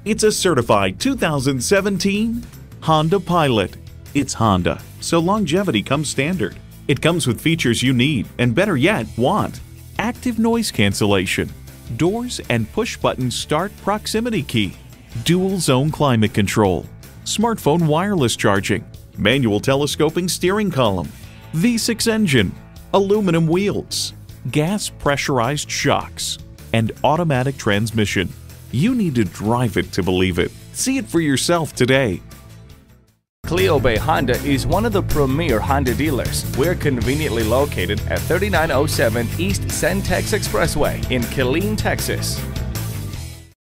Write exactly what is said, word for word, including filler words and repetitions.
It's a certified two thousand seventeen Honda Pilot. It's Honda, so longevity comes standard. It comes with features you need, and better yet, want. Active noise cancellation, doors and push-button start proximity key, dual zone climate control, smartphone wireless charging, manual telescoping steering column, V six engine, aluminum wheels, gas pressurized shocks, and automatic transmission. You need to drive it to believe it. See it for yourself today. Cleo Bay Honda is one of the premier Honda dealers. We're conveniently located at thirty-nine oh seven East Centex Expressway in Killeen, Texas.